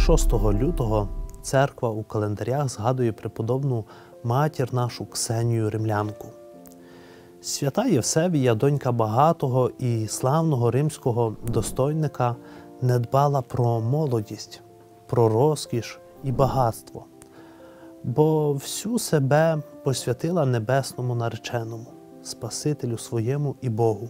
6 лютого церква у календарях згадує преподобну матір нашу Ксенію Римлянку. Свята Євсевія, донька багатого і славного римського достойника, не дбала про молодість, про розкіш і багатство, бо всю себе посвятила небесному нареченому, Спасителю своєму і Богу.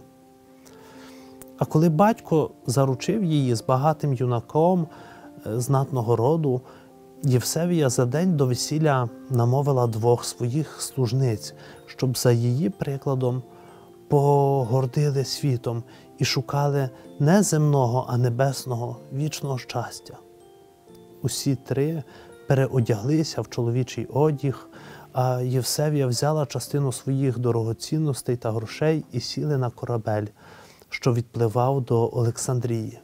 А коли батько заручив її з багатим юнаком знатного роду, Євсевія за день до весілля намовила 2 своїх служниць, щоб за її прикладом погордили світом і шукали не земного, а небесного, вічного щастя. Усі 3 переодяглися в чоловічий одяг, а Євсевія взяла частину своїх дорогоцінностей та грошей і сіли на корабель, що відпливав до Олександрії.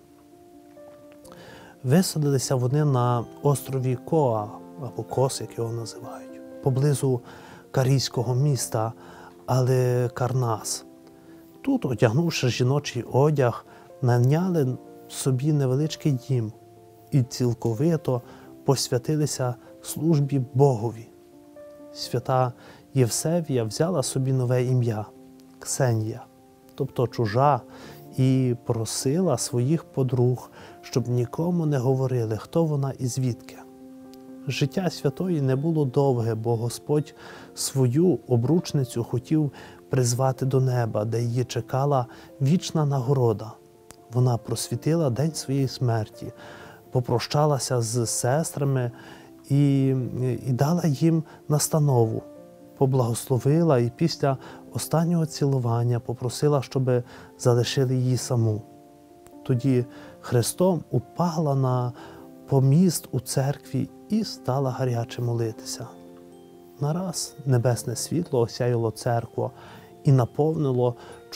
Висадилися вони на острові Коа, або Кос, як його називають, поблизу карійського міста Аликарнас. Тут, одягнувши жіночий одяг, наняли собі невеличкий дім і цілковито посвятилися службі Богові. Свята Євсевія взяла собі нове ім'я – Ксенія, тобто чужа, і просила своїх подруг, щоб нікому не говорили, хто вона і звідки. Життя святої не було довге, бо Господь свою обручницю хотів призвати до неба, де її чекала вічна нагорода. Вона просвітила день своєї смерті, попрощалася з сестрами і дала їм настанову, поблагословила і після останнього цілування попросила, щоб залишили її саму. Тоді Христом упала на поміст у церкві і стала гаряче молитися. Нараз небесне світло осяяло церкву і наповнило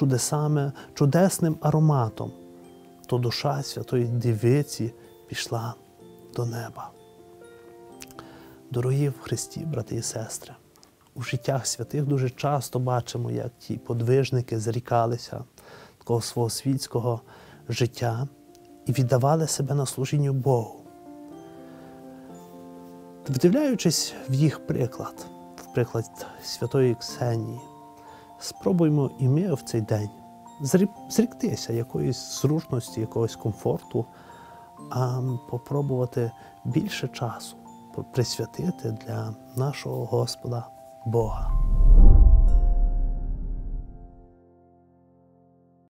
чудесним ароматом. То душа святої Дівиці пішла до неба. Дорогі в Христі, брати і сестри, у життях святих дуже часто бачимо, як ті подвижники зрікалися такого свого світського життя і віддавали себе на служінню Богу. Вдивляючись в їх приклад, в приклад святої Ксенії, спробуймо і ми в цей день зріктися якоїсь зручності, якогось комфорту, а попробувати більше часу присвятити для нашого Господа Бога.